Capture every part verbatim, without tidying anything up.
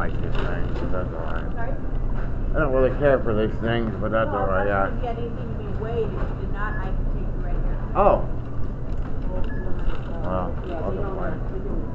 like these things, but that's alright. Sorry? I don't really care for these things, but that's well, alright, yeah. If you had anything to be weighed, if you did not, I can take you right here. Oh. Well, Well, yeah, I'll they just don't wait. want to do it.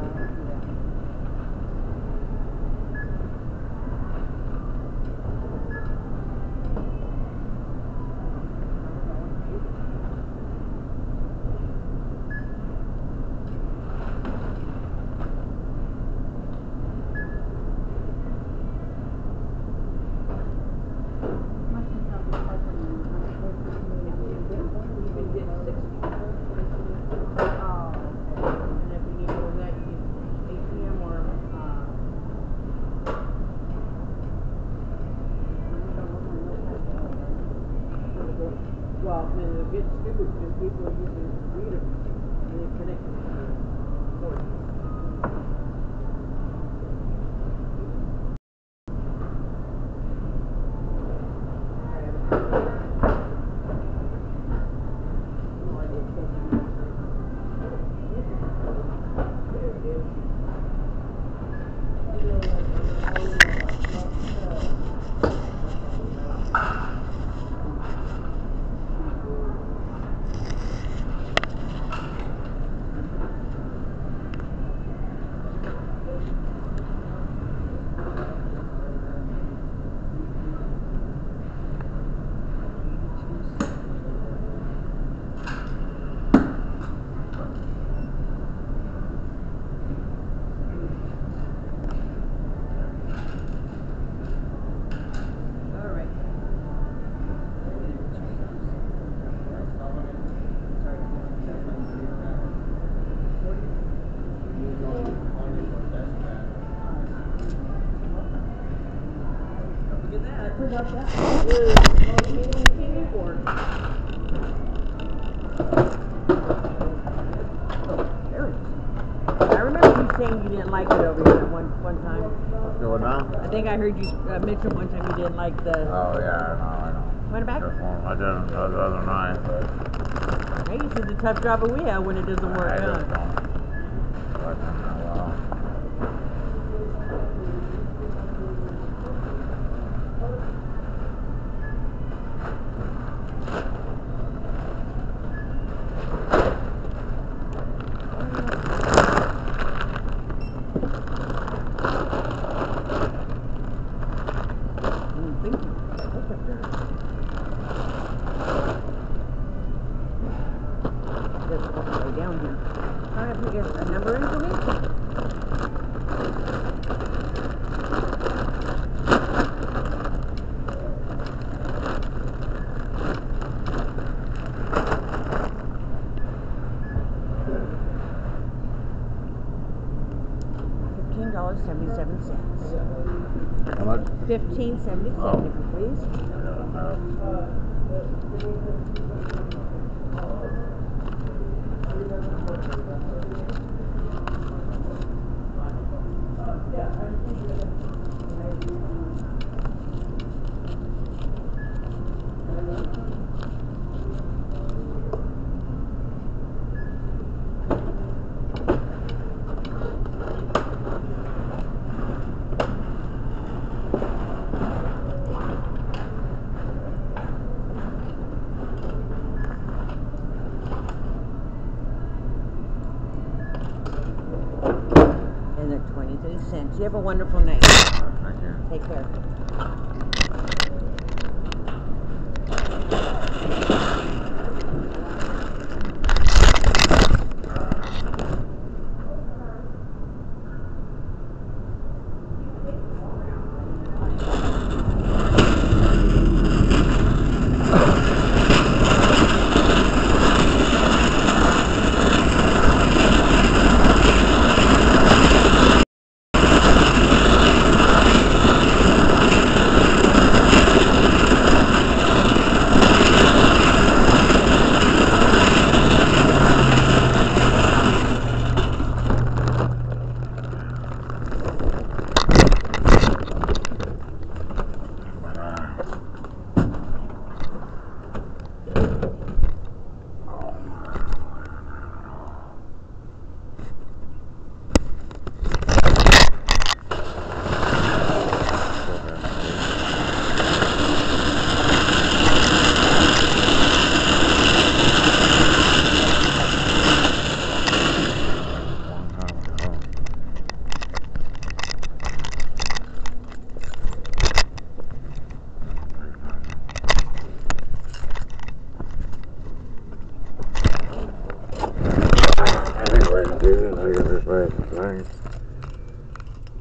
Well, I mean, it gets stupid because people are using readers and they connect it to the board. About that is motivating board. Oh, there it is. I remember you saying you didn't like it over here one one time. Do it now? I think I heard you uh, mention one time you didn't like the. Oh yeah, I know, I know. Went back? I didn't the other night, but. Hey, this is a tough job we have when it doesn't work I out. just don't. But, well. Down here. All right, put a number in for me. Fifteen dollars seventy-seven cents. How much? Fifteen seventy-seven, Oh. if you please. twenty-three cents. You have a wonderful night. Thank you. Take care.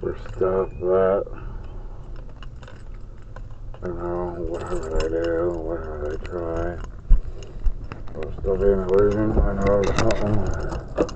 for stuff that, you know, whatever they do, whatever they try, it'll still be an illusion. I know something.